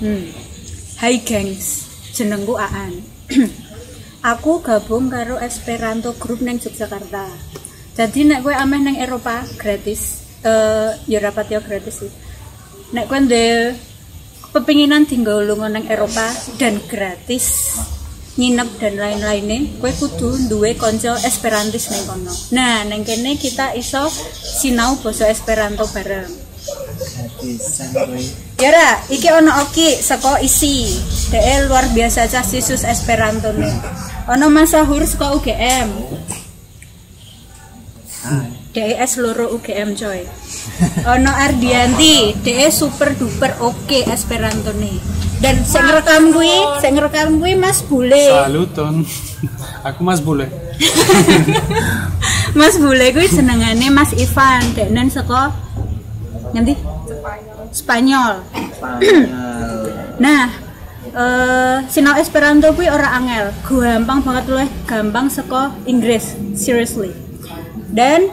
Hai gengs, jenengku Aan. Aku gabung karo Esperanto Group neng Yogyakarta. Jadi nek kowe ameh neng Eropa gratis, ya rapatnya gratis sih. Nek kowe ndek pepinginan tinggal lunga neng Eropa dan gratis nginep dan lain-lainnya, kowe kudu duwe konco Esperantis neng kono. Nah, neng kene kita iso sinau basa Esperanto bareng. Yara, iki ono Oki saka isi. DE luar biasa cah sisus Esperanto nih. Ono Mas Sahur saka UGM. DE loro UGM coy. Ono Ardianti, DE super duper oke Esperanto nih. Dan sing ngerekam kuwi Mas Bule. Saluton. Aku Mas Bule. Mas Bule kuwi senengane Mas Ivan, denen saka ngendi? Spanyol. Nah, sinau Esperanto kuwi ora angel, gampang banget luwih gampang saka Inggris, seriously. Dan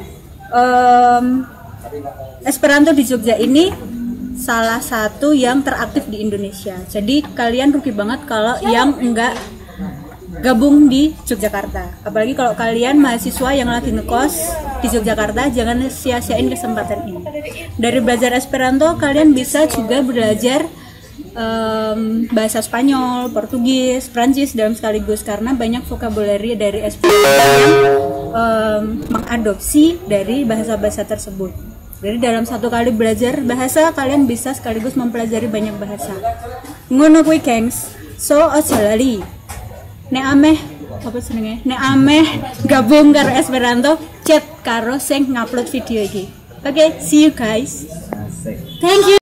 Esperanto di Jogja ini salah satu yang teraktif di Indonesia. Jadi kalian rugi banget kalau yang enggak gabung di Yogyakarta. Apalagi kalau kalian mahasiswa yang lagi ngekos di Yogyakarta, jangan sia-siain kesempatan ini. Dari belajar Esperanto, kalian bisa juga belajar bahasa Spanyol, Portugis, Prancis dalam sekaligus, karena banyak vocabulary dari Esperanto yang mengadopsi dari bahasa-bahasa tersebut. Jadi dalam satu kali belajar bahasa, kalian bisa sekaligus mempelajari banyak bahasa. Ngono kuwi, gengs. So, aja lali. Nek ameh apa senenge? Nek ameh gabung karo Esperanto, chat karo sing ngupload video iki. Oke, see you guys. Thank you.